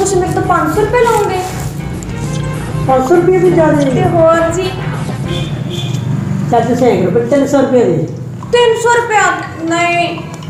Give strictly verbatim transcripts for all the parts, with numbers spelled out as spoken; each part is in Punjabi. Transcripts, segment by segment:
ਤੁਸੀਂ ਮੇਰੇ ਤੋਂ पाँच सौ रुपये ਲਓਗੇ? पाँच सौ रुपये भी ज़्यादा ਤੇ ਹੋਰ ਜੀ चल तुम एक रुपये तीन सौ रुपये दे तीन सौ रुपया नहीं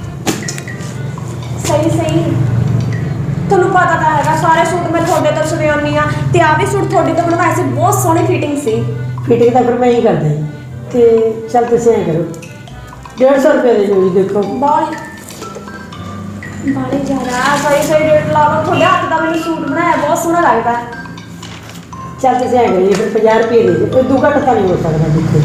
सही सही ਤੁਹਾਨੂੰ ਪਤਾ ਤਾਂ ਹੈਗਾ ਸਾਰੇ ਸੂਟ ਮੈਂ ਤੁਹਾਡੇ ਤੋਂ ਸਵਾਉਣੀ ਆ ਤੇ ਆ ਵੀ ਸੂਟ ਤੁਹਾਡੇ ਤੋਂ ਬਣਵਾਏ ਸੀ ਬਹੁਤ ਸੋਹਣੀ ਫਿਟਿੰਗ ਸੀ फिटिंग तो फिर मैं ही करता तो चल तुम ऐ करो डेढ़ सौ रुपये दे जो जी देखो ਬਾਲੀ ਬਾਲੀ ਜ਼ਿਆਦਾ ਸਹੀ ਸਹੀ ਰੇਟ ਲਾ ਲਓ ਤੁਹਾਡੇ ਹੱਥ ਦਾ ਮੈਨੂੰ ਸੂਟ ਬਣਾਇਆ ਬਹੁਤ ਸੋਹਣਾ ਲੱਗਦਾ चल तुम ऐ करो फिर पचास रुपये दे दो दो घट तो नहीं हो सकता देखो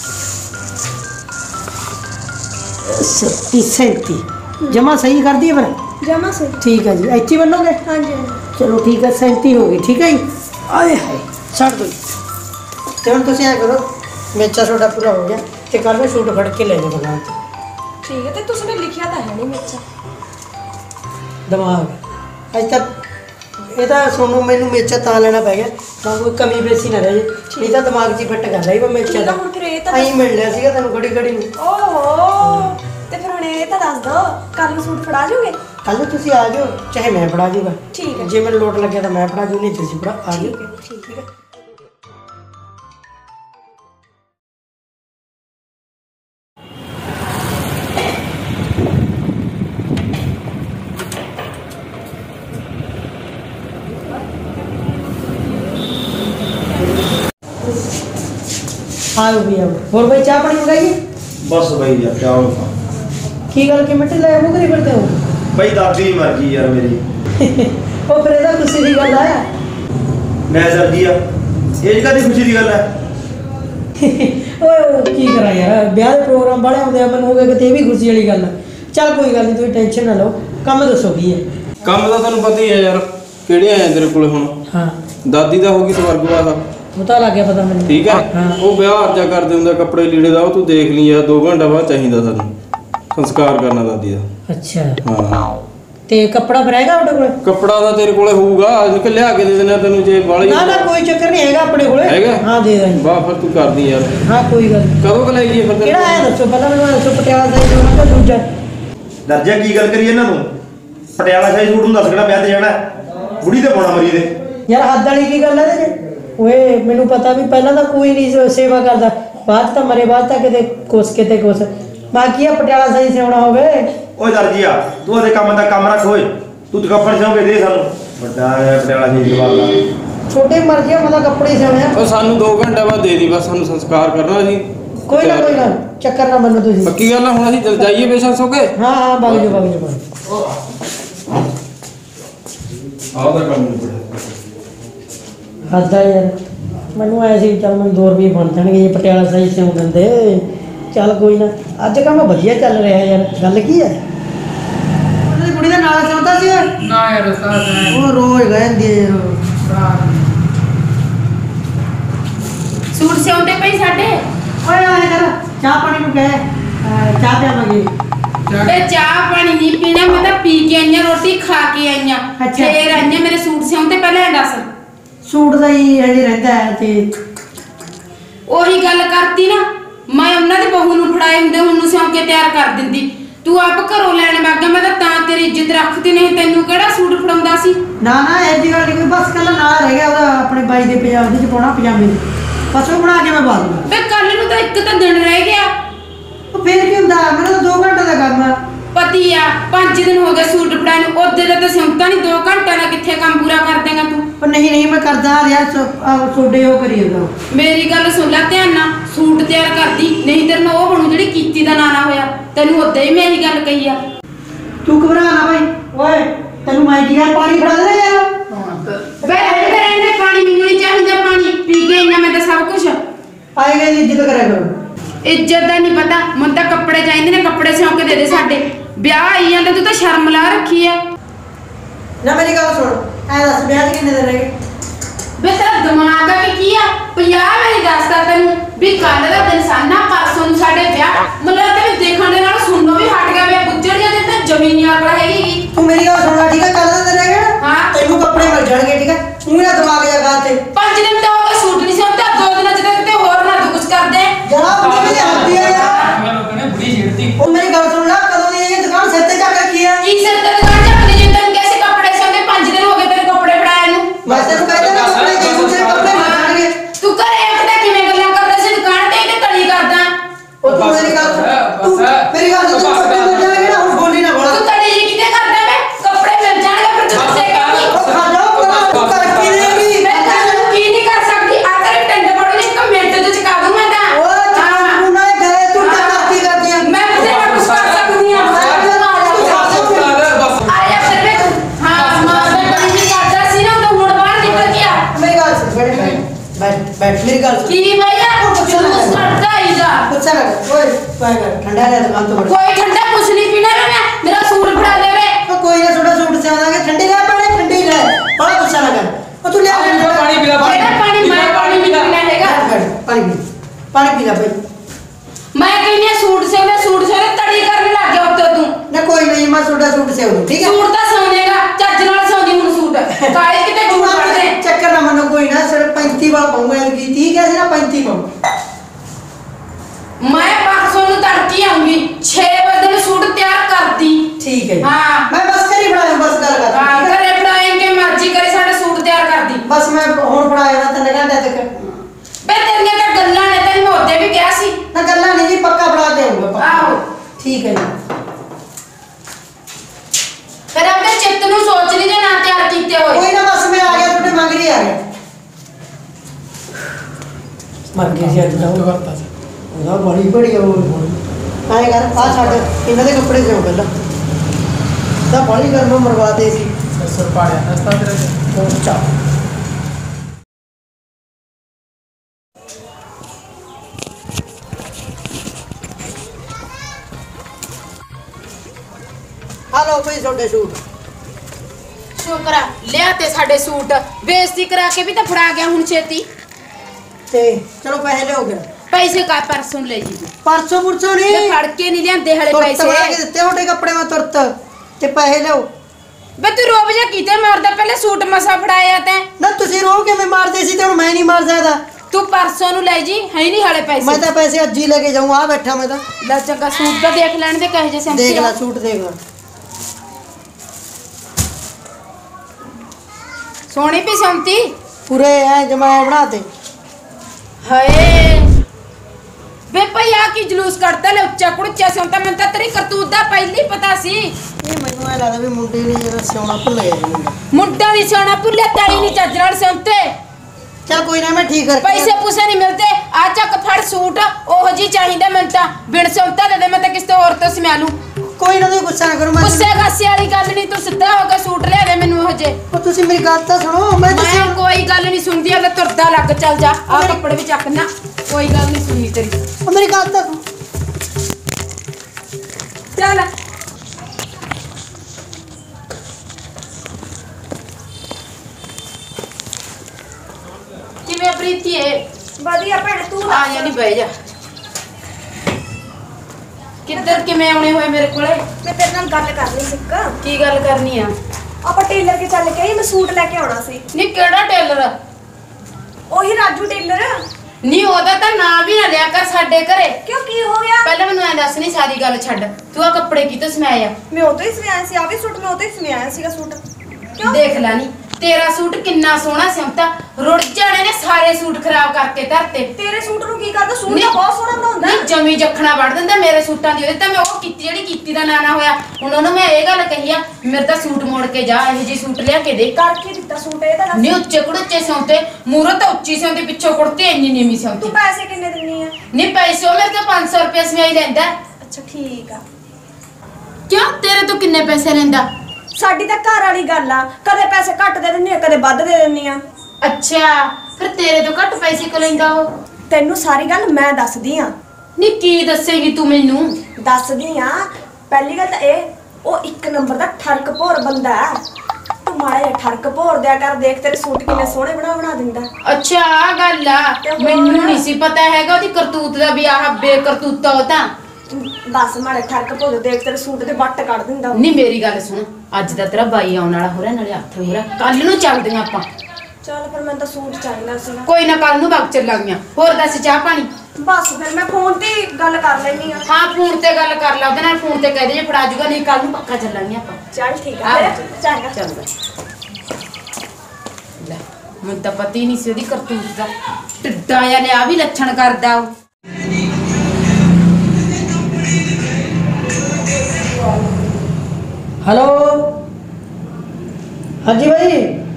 सत्ती सैंती जमा सही कर दिए पर ਜਮਾ ਸਹੀ ठीक है जी अच्छी बनोगे हाँ जी चलो ठीक है सैंती हो गई ठीक है जी आए हाय छड़ दो तो हम तुम ऐ करो मेचा छोटा पूरा हो गया तो कल मैं सूट फड़ के ले जाओ दुकान से ठीक है तो तुमने लिखा तो है नहीं मेचा दिमाग अज तक ये तो सुनो मैनू मेचा ਤਾਂ ਲੈਣਾ ਪੈ ਗਿਆ ਤਾਂ ਕੋਈ ਕਮੀ ਬੇਸੀ ਨਾ ਰਹੇ ਨਹੀਂ ਤਾਂ ਦਿਮਾਗ 'ਚ ਫਿੱਟ ਕਰ ਲਈ ਮੈਂ ਮੇਚਾ ਦਾ ਹੁਣ ਫਿਰ ਇਹ ਤਾਂ ਆਈ ਮਿਲ ਲਿਆ ਸੀਗਾ ਤੈਨੂੰ ਘੜੀ ਘੜੀ ਨੂੰ ਓਹੋ ਤੇ ਫਿਰ ਹੁਣ ਇਹ ਤਾਂ ਦੱਸ ਦੋ ਕੱਲ ਨੂੰ ਸੂਟ ਫੜਾ ਜੋਗੇ ਕੱਲ ਨੂੰ ਤੁਸੀਂ ਆ ਜਾਓ ਚਾਹੇ ਮੈਂ ਫੜਾ ਜੂਗਾ ਠੀਕ ਹੈ ਜੇ ਮੈਨੂੰ ਲੋਟ ਲੱਗਿਆ ਤਾਂ ਮੈਂ ਫੜਾ ਜੂ ਨਹੀਂ ਤੁਸੀਂ ਫੜਾ ਆ ਜਾਓ ਠੀਕ ਹੈ आओ भी आओ और भाई चाय पानी मंगाइए बस भाई यार क्या होगा की गल के मिट्टी लाया मुकरी फिरते हो भाई दादी की मर्जी यार मेरी ਉਹ ਫਿਰ ਇਹਦਾ ਖੁਸ਼ੀ ਦੀ ਗੱਲ ਆ मैं सर जी ਇਹ ਕਾਦੀ ਖੁਸ਼ੀ ਦੀ ਗੱਲ ਹੈ ਓਏ ਉਹ ਕੀ ਕਰਾਂ ਯਾਰ ਵਿਆਹ ਦੇ ਪ੍ਰੋਗਰਾਮ ਬੜੇ ਹੁੰਦੇ ਆ ਮੈਨੂੰ ਹੋ ਗਿਆ ਕਿ ਇਹ ਵੀ ਖੁਸ਼ੀ ਵਾਲੀ ਗੱਲ ਆ ਚੱਲ ਕੋਈ ਗੱਲ ਨਹੀਂ ਤੁਸੀਂ ਟੈਨਸ਼ਨ ਨਾ ਲਓ ਕੰਮ ਦੱਸੋ ਕੀ ਹੈ ਕੰਮ ਤਾਂ ਤੁਹਾਨੂੰ ਪਤਾ ਹੀ ਹੈ ਯਾਰ ਕਿਹੜੇ ਆਏ ਤੇਰੇ ਕੋਲੇ ਹੁਣ ਹਾਂ ਦਾਦੀ ਦਾ ਹੋ ਗਈ ਸਵਰਗਵਾਸ ਪਤਾ ਲੱਗ ਗਿਆ ਪਤਾ ਮੈਨੂੰ ਠੀਕ ਹੈ ਉਹ ਵਿਆਹ ਅਰਜਾ ਕਰਦੇ ਹੁੰਦਾ ਕੱਪੜੇ ਲੀੜੇ ਦਾ ਉਹ ਤੂੰ ਦੇਖ ਲਈ ਯਾਰ ਦੋ ਘੰਟਾ ਬਾਅਦ ਚਾਹੀਦਾ ਸਾਨੂੰ ਸੰਸਕਾਰ ਕਰਨਾ ਦਾਦੀ ਦਾ ਅੱਛਾ ਹਾਂ ਤੇ ਕੱਪੜਾ ਫਿਰ ਹੈਗਾ ਤੁਹਾਡੇ ਕੋਲ ਕੱਪੜਾ ਤਾਂ ਤੇਰੇ ਕੋਲੇ ਹੋਊਗਾ ਅੱਜ ਲਿਆ ਕੇ ਦੇ ਦੇਣਾ ਤੈਨੂੰ ਜੇ ਵਾਲੀ ਨਾ ਨਾ ਕੋਈ ਚੱਕਰ ਨਹੀਂ ਹੈਗਾ ਆਪਣੇ ਕੋਲੇ ਹੈਗਾ ਹਾਂ ਦੇ ਦਾਂਗੇ ਵਾਹ ਫਿਰ ਤੂੰ ਕਰਦੀ ਯਾਰ ਹਾਂ ਕੋਈ ਗੱਲ ਨੀ। ਕਦੋਂ ਕ ਲੈ ਜੀਏ ਫਿਰ ਕਿਹੜਾ ਹੈ ਦੱਸੋ ਪਹਿਲਾਂ ਮੈਨੂੰ ਦੱਸੋ ਪਟਿਆਲਾ ਦਾ ਜੋਨਾ ਦਾ ਦੂਜਾ ਦਰਜਾ ਕੀ ਗੱਲ ਕਰੀਏ ਇਹਨਾਂ ਨੂੰ ਪਟਿਆਲਾ ਸ਼ਾਹੀ ਸੂਟ ਨੂੰ ਦੱਸ ਕਿਹੜਾ ਵਿਆਹ ਤੇ ਜਾਣਾ ਬੁੜੀ ਤੇ ਪਾਉਣਾ ਮਰੀ ਦੇ ਯਾਰ ਹੱਦ ਵਾਲੀ ਕੀ ਗੱਲ ਹੈ ਇਹਦੇ ਚ ਓਏ ਮੈਨੂੰ ਪਤਾ ਵੀ ਪਹਿਲਾਂ ਤਾਂ ਕੋਈ ਨਹੀਂ ਸੇਵਾ ਕਰਦਾ ਬਾਅਦ ਤਾਂ ਮਰੇ ਬਾਅਦ ਤਾਂ ਕਿਤੇ ਕੁਛ ਕਿਤੇ ਕੁਛ ਬਾਕੀ ਆ ਪਟਿਆਲਾ ਸਹੀ ਸਿਆਉਣਾ ਹੋਵੇ ਓਏ ਦਰਜੀਆ ਤੂੰ ਉਹਦੇ ਕੰਮ ਦਾ ਕੰਮ ਰੱਖ ਓਏ ਤੂੰ ਤਾਂ ਕੱਪੜੇ ਸਿਉਂਕੇ ਦੇ ਸਾਨੂੰ ਵੱਡਾ ਹੈ ਪਟਿਆਲਾ ਸ਼ਾਹੀ ਜਵਾਬ ਦਾ ਛੋਟੇ ਮਰਜ਼ੀ ਆ ਮਤਲਬ ਕੱਪੜੇ ਸਿਆਉਣੇ ਆ ਉਹ ਸਾਨੂੰ ਦੋ ਘੰਟੇ ਬਾਅਦ ਦੇ ਦੀ ਬਸ ਸਾਨੂੰ ਸੰਸਕਾਰ ਕਰਨਾ ਅਸੀਂ ਕੋਈ ਨਾ ਕੋਈ ਨਾ ਚੱਕਰ ਨਾ ਮੰਨੋ ਤੁਸੀਂ ਪੱਕੀ ਗੱਲ ਆ ਹੁਣ ਅਸੀਂ ਜਾਈਏ ਬੇਸ਼ੱਕ ਸੋਕੇ ਹਾਂ ਹਾਂ ਬਾਗ ਜੋ ਬਾਗ ਜੋ ਬਾਗ ਆਹ ਦਾ ਕੰਮ ਨਹੀਂ ਹੱਦਾ ਯਾਰ ਮੈਨੂੰ ਐ ਸੀ ਚੱਲ ਮੈਨੂੰ ਦੋ ਰੁਪਏ ਬਣ ਜਾਣਗੇ ਜੇ ਪਟਿਆਲਾ ਸਹੀ ਸਿਉਂ ਦਿੰਦੇ ਚੱਲ ਕੋਈ ਨਾ ਅੱਜ ਕੰਮ ਵਧੀਆ ਚੱਲ ਰਿਹਾ ਯਾਰ ਗੱਲ ਕੀ ਹੈ ਉਹਦੀ ਕੁੜੀ ਦਾ ਨਾਲ ਸਿਉਂਦਾ ਸੀ ਨਾ ਯਾਰ ਉਸਤਾਦ ਉਹ ਰੋਜ਼ ਗਾਉਂਦੀ ਹੈ ਸੂਟ ਸਿਉਂਦੇ ਪਈ ਸਾਡੇ ਓਏ ਆਏ ਕਰ ਚਾਹ ਪਾਣੀ ਨੂੰ ਕਹੇ ਚਾਹ ਪਿਆਵਾਂਗੇ ਬੇ ਚਾਹ ਪਾਣੀ ਨਹੀਂ ਪੀਣਾ ਮੈਂ ਤਾਂ ਪੀ ਕੇ ਆਈਆਂ ਰੋਟੀ ਖਾ ਕੇ ਆਈਆਂ ਅੱਛਾ। ਫੇਰ ਆਈਆਂ ਮੇਰੇ ਸੂਟ ਸਿਉਂਦੇ ਪਹਿਲਾਂ ਇਹ ਦੱਸ ਸੂਟ ਦਾ ਹੀ ਹਜੇ ਰਹਿੰਦਾ ਹੈ ਤੇ ਉਹੀ ਗੱਲ ਕਰਤੀ ਨਾ ਮੈਂ ਉਹਨਾਂ ਦੇ ਬਹੂ ਨੂੰ ਫੜਾਏ ਹੁੰਦੇ ਉਹਨੂੰ ਸਿਉਂ ਕੇ ਤਿਆਰ ਕਰ ਦਿੰਦੀ ਤੂੰ ਆਪ ਘਰੋਂ ਲੈਣ ਲੱਗ ਗਿਆ ਮੈਂ ਤਾਂ ਤਾਂ ਤੇਰੀ ਇੱਜ਼ਤ ਰੱਖਦੀ ਨਹੀਂ ਤੈਨੂੰ ਕਿਹੜਾ ਸੂਟ ਫੜਾਉਂਦਾ ਸੀ ਨਾ ਨਾ ਇਹ ਜੀ ਗੱਲ ਨਹੀਂ ਕੋਈ ਬਸ ਕੱਲ ਨਾਲ ਰਹਿ ਗਿਆ ਉਹਦਾ ਆਪਣੇ ਬਾਈ ਦੇ ਪੰਜਾਬ ਦੇ ਚ ਪਾਉਣਾ ਪਜਾਮੇ ਬਸ ਉਹ ਬਣਾ ਕੇ ਮੈਂ ਪਾ ਦੂੰਗਾ ਬੇ ਕੱਲ ਨੂੰ ਤਾਂ ਇੱਕ ਤਾਂ ਦਿਨ ਰਹਿ ਗਿਆ ਉਹ ਫੇਰ ਕੀ ਹੁੰਦਾ ਮੇਰਾ ਤਾਂ ਦੋ ਘੰਟੇ ਦਾ ਕੰਮ ਆ ਪਤੀ ਆ ਪੰਜ ਦਿਨ ਹੋ ਗਏ ਸੂਟ ਫੜਾਏ ਨੂੰ ਉਹਦੇ ਦਾ ਤਾਂ ਸਿਉਂਤਾ ਨਹੀਂ ਦੋ ਘੰਟਿਆਂ ਦਾ ਕਿੱਥੇ ਕੰਮ ਪੂਰਾ ਕਰ ਦੇਗਾ ਤੂੰ ਪਰ ਨਹੀਂ ਨਹੀਂ ਮੈਂ ਕਰਦਾ ਯਾਰ ਛੋਡੇ ਉਹ ਕਰੀ ਜਾਂਦਾ ਮੇਰੀ ਗੱਲ ਸੁਣ ਲੈ ਧਿਆਨ ਨਾਲ ਸੂਟ ਤਿਆਰ ਕਰਦੀ ਨਹੀਂ ਤੇਰੇ ਨਾਲ ਉਹ ਬਣੂ ਜਿਹੜੀ ਕੀਤੀ ਦਾ ਨਾਨਾ ਹੋਇਆ ਤੈਨੂੰ ਉਦੋਂ ਹੀ ਮੈਂ ਇਹੀ ਗੱਲ ਕਹੀ ਆ ਤੂੰ ਘਬਰਾ ਨਾ ਭਾਈ ਓਏ ਤੈਨੂੰ ਮੈਂ ਕੀ ਯਾਰ ਪਾਣੀ ਫੜਾ ਦੇ ਯਾਰ ਬੇ ਇੱਧਰ ਇਹਨੇ ਪਾਣੀ ਮੈਨੂੰ ਨਹੀਂ ਚਾਹੀਦਾ ਪਾਣੀ ਪੀ ਕੇ ਇੰਨਾ ਮੈਂ ਤਾਂ ਸਭ ਕੁਝ ਆਏ ਗਏ ਇੱਜ਼ਤ ਕਰਿਆ ਕਰੋ ਇੱਜ਼ਤ ਦਾ ਨਹੀਂ ਪਤਾ ਮੈਨੂੰ ਤਾਂ ਕੱਪੜੇ ਚਾਹੀਦੇ ਨੇ ਕੱਪੜੇ ਸਿਉਂ ਕੇ ਦੇ ਦੇ ਸਾਡੇ ਵਿਆਹ ਆਈ ਜਾਂਦਾ ਤੂੰ ਤਾਂ ਸ਼ਰਮ ਲਾ ਰੱਖੀ ਆ ਨਾ ਮੇਰੀ ਗੱਲ ਸੁਣ ਐ ਦੱਸ ਵਿਆਹ ਚ ਕਿੰਨੇ ਦਿਨ ਰਹਿ ਗਏ ਬੇ ਤੇਰਾ ਦਿਮਾਗ ਆ ਕਿ ਕੀ ਆ ਪੰਜਾਹ ਵਾਰੀ ਦੱਸਦਾ ਤੈਨੂੰ ਵੀ ਕੱਲ ਦਾ ਦਿਨ ਸਾਨਾ ਪਰਸੋਂ ਨੂੰ ਸਾਡੇ ਵਿਆਹ ਮਤਲਬ ਤੈਨੂੰ ਦੇਖਣ ਦੇ ਨਾਲ ਸੁਣਨੋਂ ਵੀ ਹਟ ਗਿਆ ਵੇ ਗੁੱਜਰ ਜਿਹੇ ਤੇ ਜ਼ਮੀਨ ਆਕੜ ਹੈਗੀ ਤੂੰ ਮੇਰੀ ਗੱਲ ਸੁਣ ਲੈ ਠੀਕ ਹੈ ਕੱਲ ਦਾ ਦਿਨ ਰਹਿ ਗਿਆ ਹਾਂ ਤੈਨੂੰ ਕੱਪੜੇ ਮਿਲ ਜਾਣਗੇ ਠੀਕ ਹੈ ਤੂੰ ਮੇਰਾ ਦਿਮਾਗ ਜਗਾ ਤੇ ਪੰਜ ਦਿਨ ਤਾਂ ਹੋ ਗਏ ਸੂਟ ਨਹੀਂ ਸਿਉਂਦਾ ਦੋ ਦਿਨਾਂ ਚ ਤਾਂ ਕਿਤੇ ਹੋਰ ਨਾ ਤੂੰ ਕੁਝ ਕਰ ਦੇ ਜਰਾ ਬੰਦੇ ਮੇਰੀ ਹੱਥੀ ਆ ਯਾਰ ਮੈਂ ਲੋਕਾਂ ਨੇ ਬੁੜੀ ਛੇੜਤੀ ਉਹ ਮੇਰੀ ਗੱਲ ਸੁਣ ਲੈ ਕਦੋਂ ਦੀ ਇਹ ਦੁਕਾਨ ਸਿਰ ਤੇ ਚੱਕ ਰੱਖੀ ਆ ਕੀ ਸਿਰ ਤੇ ਦੁਕਾਨ ਚੱਕਦੀ ਜੇ ਤੈਨੂੰ ਕੈਸੇ ਕੱਪੜੇ ਸਿਉਂਦੇ ਪੰਜ ਦਿਨ ਹੋ ਗਏ ਤੇਰੇ ਕੱਪੜੇ बैठ मेरी गल सुन। की भैया जूस करता ही जा गुस्सा ना कर ओए पाए कर ठंडा ले दुकान तो बड़ कोई ठंडा कुछ नहीं पीना मैं मेरा सूट फड़ा दे वे ओ कोई ना थोड़ा सूट से आवांगे ठंडी ले पड़े ठंडी ले बड़ा गुस्सा ना कर ओ तू ले आ पानी पिला मेरा पानी मैं पानी नहीं पीना हैगा पानी पी पानी पी ले भाई मैं कहनी सूट से मैं सूट से तड़ी करने लग गया अब तो तू ना कोई नहीं मैं सूटा सूट से हो ठीक है सूट ਤਾਂ ਸੌਣੇਗਾ ਚੱਜ ਨਾਲ ਸੌਂਦੀ ਹੁਣ ਸੂਟ ਕਾਲੇ ਕਿਤੇ ਝੂਠ ਪੜਦੇ ਚੱਕਰ ਨਾ ਮੰਨੋ ਕੋਈ ਨਾ ਸਿਰ पैंतीस ਵਾਰ ਪਾਉਂਗਾ ਕੀ ਠੀਕ ਹੈ ਸੀ ਨਾ पैंतीस ਪਾਉਂ ਮੈਂ ਪਰਸੋਂ ਨੂੰ ਤੜਕੀ ਆਉਂਗੀ छह ਵਜੇ ਨੂੰ ਸੂਟ ਤਿਆਰ ਕਰਦੀ ਠੀਕ ਹੈ ਹਾਂ ਮੈਂ ਬਸ ਕਰੀ ਬਣਾਇਆ ਬਸ ਗੱਲ ਕਰ ਹਾਂ ਘਰੇ ਬਣਾਏਂਗੇ ਮਰਜ਼ੀ ਕਰੇ ਸਾਡਾ ਸੂਟ ਤਿਆਰ ਕਰਦੀ ਬਸ ਮੈਂ ਹੁਣ ਬਣਾਇਆ ਨਾ ਤਿੰਨ ਘੰਟੇ ਤੱਕ ਬੇ ਤੇਰੀਆਂ ਤਾਂ ਗੱਲਾਂ ਨੇ ਤੈਨੂੰ ਮੈਂ ਉਹਦੇ ਵੀ ਕਿਹਾ ਸੀ ਨਾ ਗੱਲਾਂ ਨਹੀਂ ਜੀ ਪੱਕਾ ਬਣਾ ਕੇ ਆਉਂਗਾ ਆਹੋ ਠੀਕ ਹੈ ਜੀ ਫਿਰ ਆਪਣੇ ਚਿੱਤ ਨੂੰ ਸੋਚ ਲਈ ਜੇ ਨਾ ਤਿਆਰ ਕੀਤੇ ਹੋਏ ਕੋਈ ਨਾ ਬਸ ਮੈਂ ਆ ਗਿਆ ਤੁਹਾਡੇ ਮੰਗ ਰਹੀ ਆ ਗਿਆ ਮਰ ਗਿਆ ਸੀ ਅੱਜ ਦਾ ਉਹ ਕਰਤਾ ਸੀ ਉਹਦਾ ਬੜੀ ਬੜੀ ਉਹ ਆਏ ਕਰ ਆ ਛੱਡ ਇਹਨਾਂ ਦੇ ਕੱਪੜੇ ਸਿਓ ਪਹਿਲਾਂ ਤਾਂ ਬੜੀ ਗਰਮ ਮਰਵਾਦੇ ਸੀ ਸਰ ਪਾੜਿਆ ਰਸਤਾ ਤੇਰਾ ਉਹ ਚਾ ਹਾਲੋ ਕੋਈ ਤੁਹਾਡੇ ਸੂਟ ਸ਼ੁਕਰਾ ਲਿਆ ਤੇ ਸਾਡੇ ਸੂਟ ਬੇਇੱਜ਼ਤੀ ਕਰਾ ਕੇ ਵੀ ਤਾਂ ਫੜਾ ਗਿਆ ਹੁਣ ਛੇਤੀ ਤੇ ਚਲੋ ਪੈਸੇ ਲਿਓ ਫਿਰ ਪੈਸੇ ਕਾ ਪਰਸੋਂ ਲੈ ਜੀ ਪਰਸੋਂ ਪੁਰਸੋਂ ਤੇ ਨਹੀਂ ਫੜ ਕੇ ਨਹੀਂ ਲਿਆਂਦੇ ਹਲੇ ਤੁਰਤ ਬਣਾ ਕੇ ਪੈਸੇ ਦਿੱਤੇ ਤੁਹਾਡੇ ਕੱਪੜੇ ਮੈਂ ਤੁਰਤ ਤੇ ਪੈਸੇ ਲਿਓ ਬੇ ਤੂੰ ਰੋਬ ਜਾ ਕੀਤੇ ਮਾਰਦਾ ਪਹਿਲੇ ਸੂਟ ਮਸਾ ਫੜਾਇਆ ਤੈਂ ਨਾ ਤੁਸੀਂ ਰੋ ਕਿਵੇਂ ਮਾਰਦੇ ਸੀ ਤੇ ਹੁਣ ਮੈਂ ਨਹੀਂ ਮਾਰ ਸਕਦਾ ਤੂੰ ਪਰਸੋਂ ਨੂੰ ਲੈ ਜੀ ਹੈ ਨਹੀਂ ਹਲੇ ਪੈਸੇ ਮੈਂ ਤਾਂ ਪੈਸੇ ਅੱਜ ਹੀ ਲੈ ਕੇ ਜਾਊਂ ਆ ਬੈਠਾ ਮੈਂ ਤਾਂ ਲੈ ਚੰਗਾ ਸੂਟ ਤਾਂ ਦੇਖ ਲੈਣ ਦੇ ਕਹੇ ਜੇ ਸੰਤੀ ਦੇਖ ਲੈ ਸੂਟ ਦੇਖ ਲੈ ਸੋਹਣੀ ਵੀ ਸੰਤੀ ਪੂਰੇ ਐ ਜਮਾਇਆ ਬਣਾਤੇ ਹਾਏ ਬੇ ਭਈਆ ਕੀ ਜਲੂਸ ਕੱਢਦਾ ਲੈ ਉੱਚਾ ਕੁੜਚਾ ਸੰਤਾ ਮੈਨੂੰ ਤਾਂ ਤੇਰੀ ਕਰਤੂਤ ਦਾ ਪਹਿਲੀ ਪਤਾ ਸੀ ਇਹ ਮੈਨੂੰ ਐ ਲੱਗਦਾ ਵੀ ਮੁੰਡੇ ਨੇ ਜਿਹੜਾ ਸਿਉਣਾ ਭੁੱਲ ਗਿਆ ਜੀ ਮੁੰਡਾ ਮੁੰਡਾ ਨਹੀਂ ਸੋਣਾ ਭੁੱਲਿਆ ਤਾਈ ਨਹੀਂ ਚੱਜ ਨਾਲ ਸੰਤੇ ਚਲ ਕੋਈ ਨਾ ਮੈਂ ਠੀਕ ਕਰਕੇ ਪੈਸੇ ਪੂਸੇ ਨਹੀਂ ਮਿਲਦੇ ਆ ਚੱਕ ਫੜ ਸੂਟ ਉਹ ਜੀ ਚਾਹੀਦਾ ਮੈਨੂੰ ਤਾਂ ਬਿਨ ਸੰਤਾ ਦੇ ਦੇ ਮੈਂ ਤਾਂ ਕਿਸੇ ਹੋਰ ਤੋਂ ਸਮਿਆ ਲੂੰ ਕੋਈ ਨਾ ਤੁਸੀਂ ਗੁੱਸਾ ਨਾ ਕਰੋ ਮੈਂ ਗੁੱਸੇ ਗਾਸੇ ਵਾਲੀ ਗੱਲ ਨਹੀਂ ਤੂੰ ਸਿੱਧਾ ਹੋ ਕੇ ਸੂਟ ਲਿਆ ਦੇ ਮੈਨੂੰ ਉਹ ਜੇ ਉਹ ਤੁਸੀਂ ਮੇਰੀ ਗੱਲ ਤਾਂ ਸੁਣੋ ਮੈਂ ਤੁਸੀਂ ਮੈਂ ਕੋਈ ਗੱਲ ਨਹੀਂ ਸੁਣਦੀ ਅਗਰ ਤੁਰਦਾ ਲੱਗ ਚੱਲ ਜਾ ਆ ਕੱਪੜੇ ਵੀ ਚੱਕ ਨਾ ਕੋਈ ਗੱਲ ਨਹੀਂ ਸੁਣੀ ਤੇਰੀ ਉਹ ਮੇਰੀ ਗੱਲ ਤਾਂ ਸੁਣ। ਚੱਲ ਕਿਵੇਂ ਪ੍ਰੀਤੀ ਹੈ ਵਧੀਆ ਭੈਣ ਤੂੰ ਆ ਜਾ ਨਹੀਂ ਬਹਿ ਜਾ ਕਿੱਧਰ ਕਿਵੇਂ ਆਉਣੇ ਹੋਏ ਮੇਰੇ ਕੋਲੇ ਮੈਂ ਤੇਰੇ ਨਾਲ ਗੱਲ ਕਰਨੀ ਸੀ ਇੱਕ ਕੀ ਗੱਲ ਕਰਨੀ ਆ ਆਪਾਂ ਟੇਲਰ ਕੇ ਚੱਲ ਕੇ ਆਏ ਮੈਂ ਸੂਟ ਲੈ ਕੇ ਆਉਣਾ ਸੀ ਨੀ ਕਿਹੜਾ ਟੇਲਰ ਉਹੀ ਰਾਜੂ ਟੇਲਰ ਨੀ ਉਹਦਾ ਤਾਂ ਨਾਂ ਵੀ ਨਾ ਲਿਆ ਕਰ ਸਾਡੇ ਘਰੇ ਕਿਉਂ ਕੀ ਹੋ ਗਿਆ ਪਹਿਲਾਂ ਮੈਨੂੰ ਐ ਦੱਸ ਨੀ ਸਾਰੀ ਗੱਲ ਛੱਡ ਤੂੰ ਆ ਕੱਪੜੇ ਕਿਤੋਂ ਸਮਾਇਆ ਮੈਂ ਉਹ ਤੋਂ ਹੀ ਸਵਾਇਆ ਸੀ ਆ ਵੀ ਸੂਟ ਮੈਂ ਉਹ ਤੋਂ ਹੀ ਸਵਾਇਆ ਸੀਗਾ ਸੂਟ ਕਿਉਂ ਦੇਖ ਲੈ ਨੀ ਤੇਰਾ ਸੂਟ ਕਿੰਨਾ ਸੋਹਣਾ ਸਿਉਂਤਾ ਰੁੜ ਜਾਣੇ ਨੇ ਸਾਰੇ ਸੂਟ ਖਰਾਬ ਕਰਕੇ ਧਰਤੇ ਤੇਰੇ ਸੂਟ ਨੂੰ ਕੀ ਕਰਦਾ ਸੂਟ ਨਹੀਂ, ਤਾਂ ਬਹੁਤ ਸੋਹਣਾ ਬਣਾਉਂਦਾ ਨਹੀਂ ਜਮੀ ਜਖਣਾ ਵੜ ਦਿੰਦਾ ਮੇਰੇ ਸੂਟਾਂ ਦੀ ਉਹਦੇ ਤਾਂ ਮੈਂ ਉਹ ਕੀਤੀ ਜਿਹੜੀ ਕੀਤੀ ਦਾ ਨਾਨਾ ਹੋਇਆ ਹੁਣ ਉਹਨੂੰ ਮੈਂ ਇਹ ਗੱਲ ਕਹੀ ਆ ਮੇਰੇ ਤਾਂ ਸੂਟ ਮੋੜ ਕੇ ਜਾ ਇਹੋ ਜਿਹੇ ਸੂਟ ਲਿਆ ਕੇ ਦੇ ਕਰਕੇ ਦਿੱਤਾ ਸੂਟ ਇਹਦਾ ਦੱਸ। ਨੀ ਉੱਚੇ ਕੁੜਚੇ ਸਿਉਂਤੇ ਮੂਰੋਂ ਤਾਂ ਉੱਚੀ ਸਿਉਂਦੀ ਪਿੱਛੋਂ ਕੁੜਤੇ ਇੰਨੀ ਨੀਵੀਂ ਸਿਉਂਤੀ ਤੂੰ ਪੈਸੇ ਕਿੰਨੇ ਦਿੰਨੀ ਆ ਨੀ ਪੈਸੇ ਉਹ ਮੇਰੇ ਤੋਂ ਪੰਜ ਸੌ ਰੁਪਏ ਸਮਾਈ ਲੈਂਦਾ ਅੱਛਾ ਠੀਕ ਆ ਕਿਉਂ ਤੇਰੇ ਤੋਂ ਕਿੰਨੇ ਪੈਸੇ ਲੈਂਦਾ ਸਾਡੀ ਤਾਂ ਘਰ ਵਾਲੀ ਗੱਲ ਆ ਕਦੇ ਪੈਸੇ ਘੱਟ ਦੇ ਦਿੰਨੀ ਆ ਕਦੇ ਵੱਧ ਦੇ ਦਿੰਨੀ ਆ ਅੱਛਾ ਫਿਰ ਤੇਰੇ ਤੋਂ ਘੱਟ ਪੈਸੇ ਕਿਉਂ ਲੈਂਦਾ ਉਹ ਤੈਨੂੰ ਸਾਰੀ ਗੱਲ ਮੈਂ ਦੱਸਦੀ ਆ ਨੀ ਕੀ ਦੱਸੇਗੀ ਤੂੰ ਮੈਨੂੰ ਦੱਸਦੀ ਆ ਪਹਿਲੀ ਗੱਲ ਤਾਂ ਇਹ ਉਹ ਇੱਕ ਨੰਬਰ ਦਾ ਠਰਕ ਭੋਰ ਬੰਦਾ ਹੈ ਤੂੰ ਮਾੜਾ ਜਿਹਾ ਠਰਕ ਭੋਰ ਦਿਆ ਕਰ ਦੇਖ ਤੇਰੇ ਸੂਟ ਕਿੰਨੇ ਸੋਹਣੇ ਬਣਾ ਬਣਾ ਦਿੰਦਾ ਅੱਛਾ ਆ ਗੱਲ ਆ ਤੇ ਹੋਰ? ਮੈਨੂੰ ਨਹੀਂ ਸੀ ਪਤਾ ਹੈਗਾ ਉਹਦੀ ਕਰਤੂਤ ਦਾ ਵੀ ਆਹ ਬੇਕਰਤੂਤਾ ਉਹ ਤਾਂ ਬਸ ਮਾੜੇ ਠਰਕ ਭੋਰ ਦੇਖ ਤੇਰੇ ਸੂਟ ਦੇ ਵੱਟ ਕੱਢ ਦਿੰਦਾ ਉਹ। ਨਹੀਂ ਮੇਰੀ ਗੱਲ ਸੁਣ ਅੱਜ ਦਾ ਤੇਰਾ ਬਾਈ ਆਉਣ ਵਾਲਾ ਹੋ ਰਿਹਾ ਨਾਲੇ ਹੱਥ ਹੋ ਰਿਹਾ ਕੱਲ ਨੂੰ ਚੱਲਦੀਆਂ ਆਪਾਂ ਚੱਲ ਫਿਰ ਮੈਨੂੰ ਤਾਂ ਸੂਟ ਚਾਹੀਦਾ ਸੀਗਾ ਕੋਈ ਨਾ ਕੱਲ ਨੂੰ ਵਗ ਚੱਲਾਂਗੀਆਂ ਹੋਰ ਦੱਸ ਚਾਹ ਪਾਣੀ ਬਸ ਫਿਰ ਮੈਂ ਫੋਨ ਤੇ ਹੀ ਗੱਲ ਕਰ ਲੈਣੀ ਆ ਹਾਂ ਫੋਨ ਤੇ ਗੱਲ ਕਰ ਲਾ ਉਹਦੇ ਨਾਲ ਫੋਨ ਤੇ ਕਹਿ ਦੇ ਜੇ ਫੜਾ ਜੂਗਾ ਨਹੀਂ ਕੱਲ ਨੂੰ ਪੱਕਾ ਚੱਲਾਂਗੀਆਂ ਆਪਾਂ ਚੱਲ ਠੀਕ ਆ ਆਹੋ। ਫਿਰ ਚੰਗਾ ਚੱਲ ਲੈ ਮੈਨੂੰ ਤਾਂ ਪਤਾ ਹੀ ਨਹੀਂ ਸੀ ਉਹਦੀ ਕਰਤੂਤ ਦਾ ਟਿੱਡਾ ਜਿਹਾ ਲਿਆ ਵੀ ਲੱਛਣ ਕਰਦਾ ਉਹ हेलो हाँ जी भाई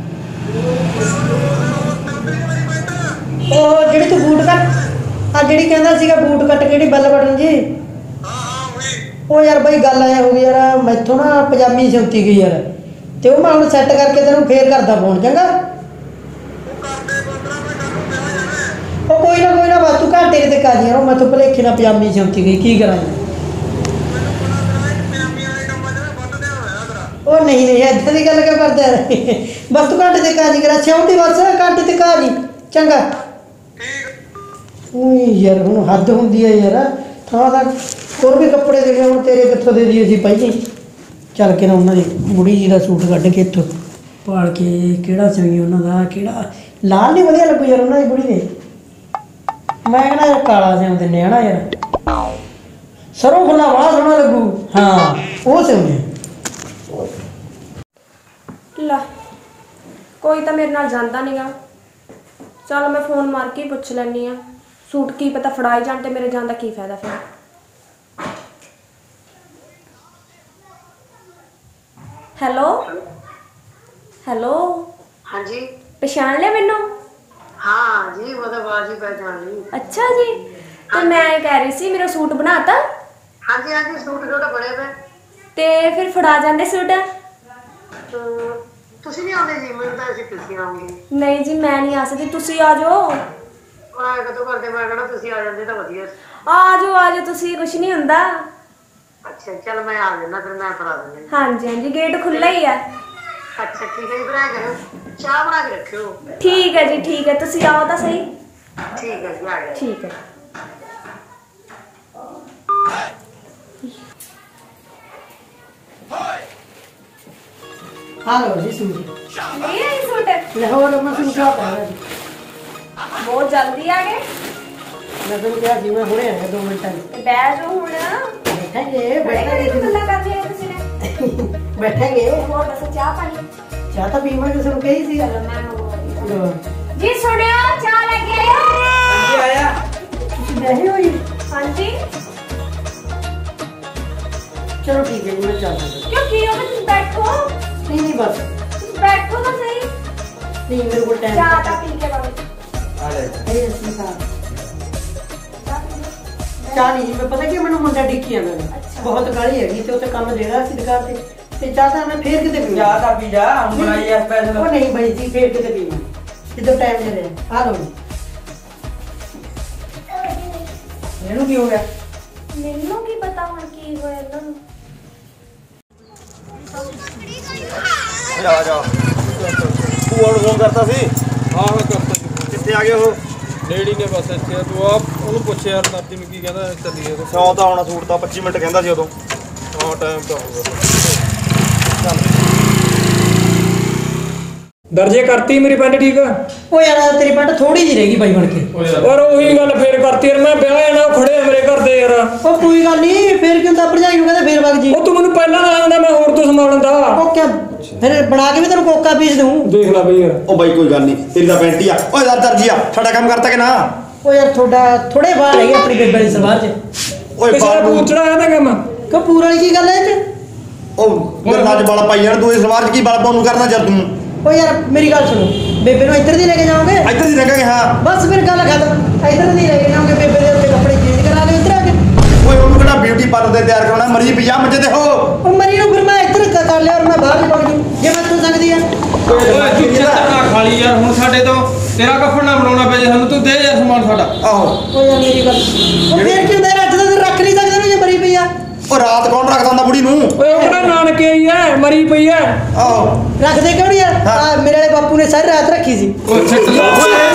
ਉਹ ਜਿਹੜੀ ਤੂੰ ਬੂਟ ਕੱਟ ਆ ਜਿਹੜੀ ਕਹਿੰਦਾ ਸੀਗਾ ਬੂਟ ਕੱਟ ਕਿਹੜੀ ਬੈਲ ਬਟਨ ਜੀ ਉਹ ਯਾਰ ਬਾਈ ਗੱਲ ਆਇਆ ਹੋ ਗਈ ਯਾਰ ਮੈਥੋਂ ਨਾ ਪਜਾਮੀ ਸਿਉਂਤੀ ਗਈ ਯਾਰ ਤੇ ਉਹ ਮੈਂ ਹੁਣ ਸੈੱਟ ਕਰਕੇ ਤੈਨੂੰ ਫੇਰ ਕਰਦਾ ਫੋਨ ਚੰਗਾ कोई ना कोई ना बस तू घंटे के तक आ जी यार मैं तो भलेखे ना पजामी सिਉਂਤੀ गई की करा ओ नहीं नहीं इदां दी गल क्यों करदा यार बस तू घंटे तक आ जी करा सिਉਂਤੀ बस घंटे तक आ जी चंगा ओए यार हुण हद हुंदी है यार ਥਾਂ ਦਾ ਹੋਰ ਵੀ ਕੱਪੜੇ ਦੇਣੇ ਹੁਣ ਤੇਰੇ ਕਿੱਥੋਂ ਦੇ ਦਈਏ ਅਸੀਂ ਪਹਿਲੇ ਚੱਲ ਕੇ ਨਾ ਉਹਨਾਂ ਦੀ ਬੁੜੀ ਜੀ ਦਾ ਸੂਟ ਕੱਢ ਕੇ ਇੱਥੋਂ ਪਾਲ ਕੇ ਕਿਹੜਾ ਸਵੀ ਉਹਨਾਂ ਦਾ ਕਿਹੜਾ ਲਾਲ ਨਹੀਂ ਵਧੀਆ ਲੱਗੂ ਯਾਰ ਉਹਨਾਂ ਦੀ ਬੁੜੀ ਦੇ ਮੈਂ ਕਹਿੰਦਾ ਯਾਰ ਕਾਲਾ ਸਿਉਂ ਦਿੰਦੇ ਆ ਨਾ ਯਾਰ ਸਰੋਂ ਫੁੱਲਾ ਬੜਾ ਸੋਹਣਾ ਲੱਗੂ ਹਾਂ ਉਹ ਸਿਉਂਦੇ ਲੈ ਕੋਈ ਤਾਂ ਮੇਰੇ ਨਾਲ ਜਾਂਦਾ ਨਹੀਂਗਾ ਚਲ ਮੈਂ ਫੋਨ ਮਾਰ ਕੇ ਪੁੱਛ ਲੈਣੀ ਆ सूट की पता फड़ाई जान ते मेरे जान का की फायदा फिर हेलो हेलो हाँ जी पहचान लिया मैनू हाँ जी वो तो आवाज ही पहचान ली अच्छा जी तो मैं कह रही सी मेरा सूट बनाता हाँ जी हाँ जी सूट जो बड़े पे ते फिर फड़ा जाते सूट ਤੁਸੀਂ ਨਹੀਂ ਆਉਂਦੇ ਜੀ ਮੈਨੂੰ ਤਾਂ ਅਸੀਂ ਤੁਸੀਂ ਆਉਂਗੇ नहीं जी मैं नहीं आ सकती तुसी आ जाओ ਮੈਂ ਕਦੋਂ ਕਰਦੇ ਮੈਂ ਕਹਿੰਦਾ ਤੁਸੀਂ ਆ ਜਾਂਦੇ ਤਾਂ ਵਧੀਆ आ जाओ आ जाओ तुसी कुछ नहीं हुंदा ਅੱਛਾ ਚੱਲ ਮੈਂ ਆ ਜਾਣਾ ਫਿਰ ਮੈਂ ਫੜਾ ਦਿੰਦਾ हाँ जी हाँ जी गेट खुला ही है ਅੱਛਾ ਠੀਕ ਹੈ ਜੀ ਬਣਾ ਕਰੋ ਚਾਹ ਬਣਾ ਕੇ ਰੱਖਿਓ ठीक है जी ठीक है तुसी आओ तो सही ਠੀਕ ਹੈ ਜੀ ਆ ਗਿਆ ठीक है ਆ ਲਓ ਜੀ ਸੂਟ ले आई सूट ਲਾਹੌਰ ਮੈਂ ਸੂਟ ਆ ਪਾਇਆ ਜੀ बहुत जल्दी आ गए ਮੈਂ ਤੁਹਾਨੂੰ ਕਿਹਾ ਸੀ ਮੈਂ ਹੁਣੇ ਆਇਆ ਦੋ ਮਿੰਟਾਂ ਚ ਬਹਿ ਜਾਓ ਹੁਣ ਬੈਠਾਂਗੇ ਬੜੇ ਬੈਠਾਂਗੇ ਗੱਲਾਂ ਕਰ ਰਹੇ ਹੋ ਤੁਸੀਂ ਨੇ ਬੈਠਾਂਗੇ ਹੋਰ ਦੱਸੋ ਚਾਹ ਪਾਣੀ ਚਾਹ ਤਾਂ ਪੀਵਾਂਗੇ ਤੁਹਾਨੂੰ ਕਹੀ ਸੀ ਚਲੋ ਮੈਂ ਮੰਗਵਾਉਂਦੀ ਲਓ। ਜੀ ਸੁਣਿਓ ਚਾਹ ਲੈ ਕੇ ਆਇਓ ਹਾਂਜੀ ਆਇਆ ਤੁਸੀਂ ਬੈਠੇ ਹੋ ਜੀ ਹਾਂਜੀ ਚਲੋ ਠੀਕ ਹੈ ਜੀ ਮੈਂ ਚੱਲ ਸਕਦਾ ਕਿਉਂ ਕੀ ਹੋ ਗਿਆ ਤੁਸੀਂ ਬੈਠੋ ਨਹੀਂ ਨਹੀਂ ਬਸ ਤੁਸੀਂ ਬੈਠੋ ਤਾਂ ਸਹੀ ਨਹੀਂ ਮੇਰੇ ਕੋਲ ਟਾਈਮ ਚਾਹ ਤਾਂ ਪੀ ਕੇ ਬਾਬਾ ਆ ਲੈ ਇਹ ਅਸੀਂ ਤਾਂ ਚਾਹ ਪੀ ਲਓ। ਚਾਹ ਨਹੀਂ ਜੀ ਮੈਂ ਪਤਾ ਕੀ ਮੈਨੂੰ ਮੁੰਡਾ ਡਿੱਕੀ ਜਾਂਦਾ ਨੇ ਅੱਛਾ। ਬਹੁਤ ਗਾਲੀ ਹੈਗੀ ਤੇ ਉੱਥੇ ਕੰਮ ਦੇ ਰਿਹਾ ਸੀ ਦੁਕਾਨ ਤੇ ਤੇ ਚਾਹ ਤਾਂ ਮੈਂ ਫੇਰ ਕਿਤੇ ਪੀਵਾਂ ਜਾ ਤਾਂ ਪੀ ਜਾ ਹੁਣ ਬਣਾਈ ਐ ਸਪੈਸ਼ਲ ਉਹ ਨਹੀਂ ਬਈ ਜੀ ਫੇਰ ਕਿਤੇ ਪੀਵਾਂ ਜਦੋਂ ਟਾਈਮ ਦੇ ਰਿਹਾ ਆ ਲਓ ਜੀ ਇਹਨੂੰ ਕੀ ਹੋ ਗਿਆ ਮੈਨੂੰ ਕੀ ਪਤਾ ਹੁਣ ਕੀ ਹੋਇਆ ਇਹਨਾਂ ਨੂੰ ਜਾ ਜਾ ਤੂੰ ਉਹਨੂੰ ਫੋਨ ਕਰਤਾ ਸੀ ਹਾਂ ਹਾਂ ਕਰਤਾ ਜੀ ਕਿੱਥੇ ਆ ਗਏ ਉਹ ਨੇੜੀ ਨੇ ਬਸ ਇੱਥੇ ਆ, ਤੂੰ ਆਪ ਉਹਨੂੰ ਪੁੱਛ ਯਾਰ ਨਾਤੀ ਨੂੰ ਕੀ ਕਹਿੰਦਾ ਚੱਲੀਏ ਤੂੰ ਸੌ ਤਾਂ ਆਉਣਾ ਸੂਟ ਤਾਂ ਪੱਚੀ ਮਿੰਟ ਕਹਿੰਦਾ ਸੀ ਉਦੋਂ ਹਾਂ ਟਾਈਮ ਤਾਂ ਹੋਊਗਾ ਦਰਜੇ ਕਰਤੀ ਮੇਰੀ ਪੈਂਟ ਠੀਕ ਆ ਉਹ ਯਾਰ ਤੇਰੀ ਪੈਂਟ ਥੋੜੀ ਜਿਹੀ ਰਹਿ ਗਈ ਬਾਈ ਬਣ ਕੇ ਔਰ ਉਹੀ ਗੱਲ ਫੇਰ ਕਰਤੀ ਯਾਰ ਮੈਂ ਵਿਆਹ ਜਾਣਾ ਉਹ ਖੜੇ ਆ ਮੇਰੇ ਘਰ ਦੇ ਯਾਰ ਉਹ ਕੋਈ ਗੱਲ ਨਹੀਂ ਫੇਰ ਕਿਉਂ ਤਾਂ ਭਰਜਾਈ ਨੂੰ ਕਹਿੰਦਾ ਫੇਰ ਵਗ ਜੀ ਉਹ ਤੂੰ ਮੈਨੂੰ ਪਹਿਲਾਂ ਨਾ ਆਉਂਦਾ ਮੈਂ ਹੋਰ ਤੋਂ ਸੰਭਾਲ ਲੈਂਦਾ ਉਹ ਕਿਆ ਫਿਰ ਬਣਾ ਕੇ ਵੀ ਤੈਨੂੰ ਕੋਕਾ ਪੀਸ ਦੂੰ ਦੇਖ ਲੈ ਬਈ ਯਾਰ ਉਹ ਬਾਈ ਕੋਈ ਗੱਲ ਨਹੀਂ ਤੇਰੀ ਤਾਂ ਪੈਂਟੀ ਆ ਓਏ ਯਾਰ ਦਰਜੀ ਆ ਸਾਡਾ ਕੰਮ ਕਰਤਾ ਕਿ ਨਾ ਉਹ ਯਾਰ ਤੁਹਾਡਾ ਥੋੜੇ ਬਾਹਰ ਹੈਗੇ ਆਪਣੀ ਬੇਬੇ ਦੀ ਸਲਵਾਰ 'ਚ ਓਏ ਕਿਸੇ ਦਾ ਬਾਬੂ ਪੂਛੜਾ ਆਇਆ ਤਾਂ ਕੰਮ ਕਪੂਰ ਵਾਲੀ ਕੀ ਗੱਲ ਹੈ ਇਹ 'ਚ ਉਹ ਮੇਰੇ ਨਾਲ ਬਲ ਪਾਈ ਯਾਰ ਤੂੰ ਇਸ ਸਵਾਰ ਚ ਕੀ ਬਲ ਪਾਉਣ ਨੂੰ ਕਰਨਾ ਜਦ ਤੂੰ ਉਹ ਯਾਰ ਮੇਰੀ ਗੱਲ ਸੁਣੋ ਬੇਬੇ ਨੂੰ ਇੱਧਰ ਦੀ ਲੈ ਕੇ ਜਾਓਗੇ ਇੱਧਰ ਹੀ ਰੱਖਾਂਗੇ ਹਾਂ ਬਸ ਫਿਰ ਗੱਲ ਖਤਮ ਇੱਧਰ ਦੀ ਲੈ ਕੇ ਜਾਓਗੇ ਬੇਬੇ ਦੇ ਉੱਤੇ ਕੱਪੜੇ ਚੇਂਜ ਕਰਾ ਲਿਓ ਇੱਧਰ ਆ ਕੇ ਓਏ ਉਹਨੂੰ ਕਿਹੜਾ ਬਿਊਟੀ ਪਾਰਲਰ ਤੇ ਤਿਆਰ ਕਰਾਉਣਾ ਮਰੀ ਪਿਆ ਮੰਜੇ ਤੇ ਹੋ ਉਹ ਮਰੀ ਨੂੰ ਫਿਰ ਮੈਂ ਇੱਧਰ ਕ- ਕਰ ਲਿਆ ਔਰ ਮੈਂ ਬਾਹਰ ਹੀ ਪੜ ਜੂ ਜੇ ਮੈਂ ਤੂੰ ਸਕਦੀ ਆ ਓਏ ਤੂੰ ਚੱਕਾ ਖਾਲੀ ਯਾਰ ਹੁਣ ਸਾਡੇ ਤੋਂ ਤੇਰਾ ਕੱਫੜ ਨਾ ਬਣਾਉਣਾ ਪਏ ਸਾਨੂੰ ਤੂੰ ਦੇ ਯਾਰ ਸਮਾਨ ਸਾਡਾ ਆਹੋ ਉਹ ਯਾਰ ਮੇਰੀ ਗੱਲ ਉਹ ਫੇਰ ਕਿਉਂ ਦੇ ਰੱਖ ਦੇ ਰੱਖ ਨਹੀਂ ਸਕਦਾ ਜੇ ਮਰੀ ਪਈ ਆ ਉਹ ਰਾਤ ਕੌਣ ਰੱਖਦਾ ਹੁੰਦਾ ਬੁੜੀ ਨੂੰ ਓਏ ਉਹ ਕਿਹੜਾ ਨਾਨਕੇ ਆਈ ਐ ਮਰੀ ਪਈ ਐ ਆਹੋ ਰੱਖਦੇ ਕਿਉਂ ਨਹੀਂ ਯਾਰ ਆ ਮੇਰੇ ਵਾਲੇ ਬਾਪੂ ਨੇ ਸਾਰੀ ਰਾਤ ਰੱਖੀ ਸੀ ਉਹ ਛੱਟ ਲਾ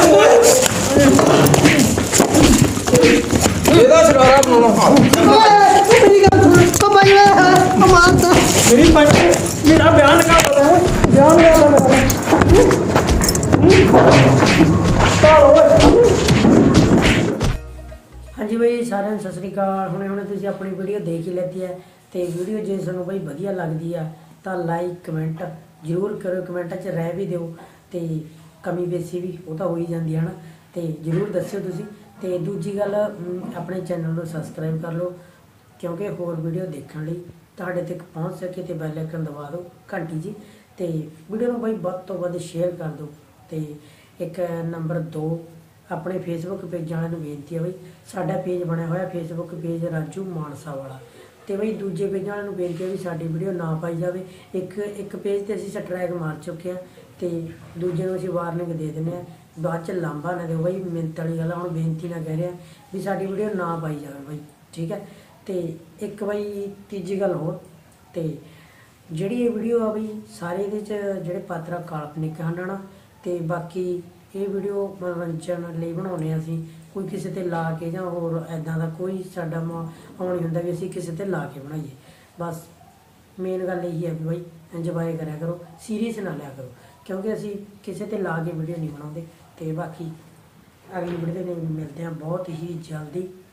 ਇਹਦਾ ਸ਼ਰਾਰਾ ਬਣਾਉਣਾ ਓਏ ਤੂੰ ਮੇਰੀ ਗੱਲ ਸੁਣ ਉਹ ਬਾਈ ਵੇ ਉਹ ਮਾਰਦਾ ਮੇਰੀ ਪੈਂਟ ਮੇਰਾ ਬਿਆਨ ਕਰ ਦੋ ਜਾਨ ਗਿਆ ਹਾਂਜੀ ਬਈ ਸਾਰਿਆਂ ਨੂੰ ਸਤਿ ਸ੍ਰੀ ਅਕਾਲ ਹੁਣੇ ਹੁਣੇ ਤੁਸੀਂ ਆਪਣੀ ਵੀਡੀਓ ਦੇਖ ਹੀ ਲੈਤੀ ਹੈ ਤੇ ਵੀਡੀਓ ਜੇ ਤੁਹਾਨੂੰ ਬਈ ਵਧੀਆ ਲੱਗਦੀ ਆ ਤਾਂ ਲਾਈਕ ਕਮੈਂਟ ਜ਼ਰੂਰ ਕਰੋ ਕਮੈਂਟਾਂ 'ਚ ਰਹਿ ਵੀ ਦਿਓ ਤੇ ਕਮੀ ਬੇਸੀ ਵੀ ਉਹ ਤਾਂ ਹੋ ਹੀ ਜਾਂਦੀ ਹੈ ਨਾ ਤੇ ਜ਼ਰੂਰ ਦੱਸਿਓ ਤੁਸੀਂ ਤੇ ਦੂਜੀ ਗੱਲ ਅਮ, ਆਪਣੇ ਚੈਨਲ ਨੂੰ ਸਬਸਕ੍ਰਾਈਬ ਕਰ ਲਓ ਕਿਉਂਕਿ ਹੋਰ ਵੀਡੀਓ ਦੇਖਣ ਲਈ ਤੁਹਾਡੇ ਤੱਕ ਪਹੁੰਚ ਸਕੇ ਤੇ ਬੈਲ ਆਈਕਨ ਦਬਾ ਦਿਓ ਘੰਟੀ ਜੀ ਤੇ ਵੀਡੀਓ ਨੂੰ ਬਈ ਵੱਧ ਤੋਂ ਵੱਧ ਸ਼ੇਅਰ ਕਰ ਦਿਓ ਤੇ ਇੱਕ ਨੰਬਰ ਦੋ ਆਪਣੇ ਫੇਸਬੁੱਕ ਪੇਜ ਵਾਲਿਆਂ ਨੂੰ ਬੇਨਤੀ ਹੈ ਬਈ ਸਾਡਾ ਪੇਜ ਬਣਿਆ ਹੋਇਆ ਫੇਸਬੁੱਕ ਪੇਜ ਰਾਜੂ ਮਾਨਸਾ ਵਾਲਾ ਤੇ ਬਈ ਦੂਜੇ ਪੇਜਾਂ ਵਾਲਿਆਂ ਨੂੰ ਬੇਨਤੀ ਹੈ ਵੀ ਸਾਡੀ ਵੀਡੀਓ ਨਾ ਪਾਈ ਜਾਵੇ। ਇੱਕ ਇੱਕ ਪੇਜ ਤੇ ਅਸੀਂ ਸਟ੍ਰਾਈਕ ਮਾਰ ਚੁੱਕੇ ਹਾਂ ਤੇ ਦੂਜੇ ਨੂੰ ਅਸੀਂ ਵਾਰਨਿੰਗ ਦੇ ਦਿੰਦੇ ਹਾਂ, ਬਾਅਦ ਚ ਲਾਂਭਾ ਨਾ ਦਿਓ ਬਈ। ਮਿਹਨਤ ਵਾਲੀ ਗੱਲ ਆ, ਹੁਣ ਬੇਨਤੀ ਨਾ ਕਹਿ ਰਿਹਾ ਵੀ ਸਾਡੀ ਵੀਡੀਓ ਨਾ ਪਾਈ ਜਾਵੇ ਬਈ, ਠੀਕ ਹੈ। ਤੇ ਇੱਕ ਬਈ ਤੀਜੀ ਗੱਲ ਹੋਰ, ਤੇ ਜਿਹੜੀ ਇਹ ਵੀਡੀਓ ਆ ਬਈ ਸਾਰੇ ਇਹਦੇ ਚ ਜਿਹੜੇ ਪਾਤਰ ਆ ਕਾਲਪਨਿਕ ਹਨ ਨਾ, ਤੇ ਬਾਕੀ ਇਹ ਵੀਡੀਓ ਮਨੋਰੰਜਨ ਲਈ ਬਣਾਉਂਦੇ ਹਾਂ ਅਸੀਂ, ਕੋਈ ਕਿਸੇ ਤੇ ਲਾ ਕੇ ਜਾਂ ਹੋਰ ਐਦਾਂ ਦਾ ਕੋਈ ਸਾਡਾ ਮ ਉਹ ਨਹੀਂ ਹੁੰਦਾ ਵੀ ਅਸੀਂ ਕਿਸੇ ਤੇ ਲਾ ਕੇ ਬਣਾਈਏ। ਬਸ ਮੇਨ ਗੱਲ ਇਹੀ ਹੈ ਵੀ ਬਾਈ ਇੰਜੋਏ ਕਰਿਆ ਕਰੋ, ਸੀਰੀਅਸ ਨਾ ਲਿਆ ਕਰੋ, ਕਿਉਂਕਿ ਅਸੀਂ ਕਿਸੇ ਤੇ ਲਾ ਕੇ ਵੀਡੀਓ ਨਹੀਂ ਬਣਾਉਂਦੇ। ਤੇ ਬਾਕੀ ਅਗਲੀ ਵੀਡੀਓ ਦੇ ਮਿਲਦੇ ਹਾਂ ਬਹੁਤ ਹੀ ਜਲਦੀ।